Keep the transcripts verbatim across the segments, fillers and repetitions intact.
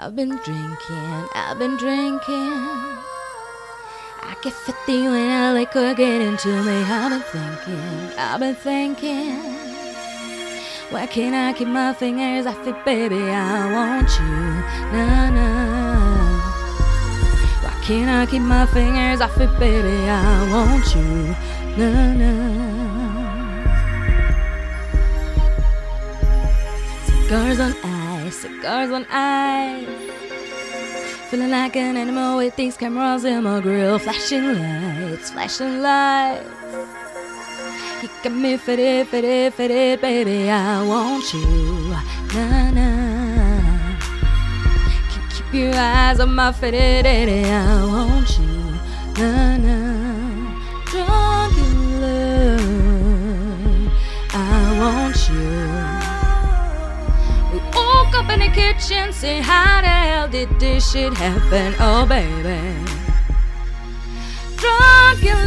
I've been drinking, I've been drinking. I get fifty when I liquor get into me. I've been thinking, I've been thinking. Why can't I keep my fingers off it, baby? I want you, nah, nah. Why can't I keep my fingers off it, baby? I want you, nah, nah. Cigars on ice, cigars on ice. Feeling like an animal with these cameras in my grill. Flashing lights, flashing lights. You got me fitted, fitted, fitted, baby. I want you, nah, nah. Can't keep your eyes on my fitted, daddy. I want you, nah, nah. Drunk in love, I want you. We woke up in the kitchen, saying, how the hell did this shit happen? Oh, baby. Drunk in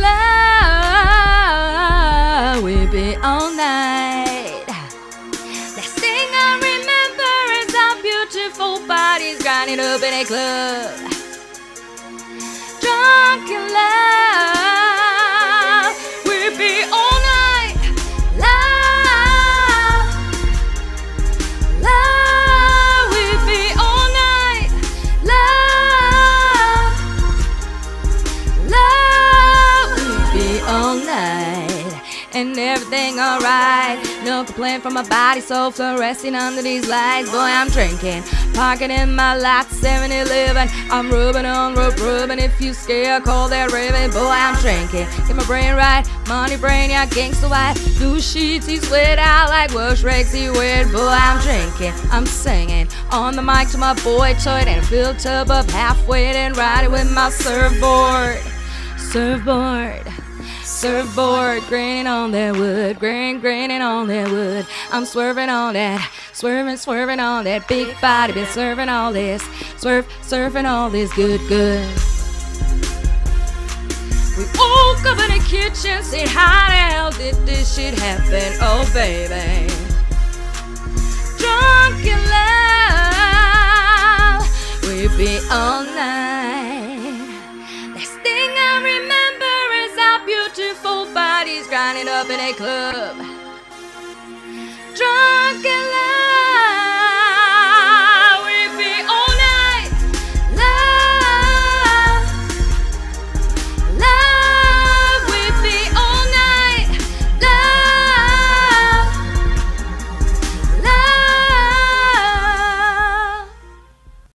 love, we be all night. Last thing I remember is our beautiful bodies grinding up in a club. Drunk in love, we be all night. Love, love, we be all night. Love, love, we be all night. And everything alright. No complaint from my body, so fluorescing under these lights. Boy, I'm drinking, parking in my lot, seven eleven. I'm rubbing on rope, rubbing. If you scare, call that raven. Boy, I'm drinking, get my brain right. Money brain, yeah, gangsta white. Blue sheets, he sweat out like wash rags he wear. Boy, I'm drinking, I'm singing on the mic to my boy toy, and a filled tub up halfway, and riding with my surfboard, surfboard. Surfboard, graining on that wood, grain, graining on that wood. I'm swerving on that, swerving, swerving on that big body. Been serving all this, swerve, surfing all this good, good. We woke up in the kitchen, saying, how the hell did this shit happen? Oh, baby. Drunk in love, we be all night. Last thing I remember, beautiful bodies grinding up in a club. Drunk in love.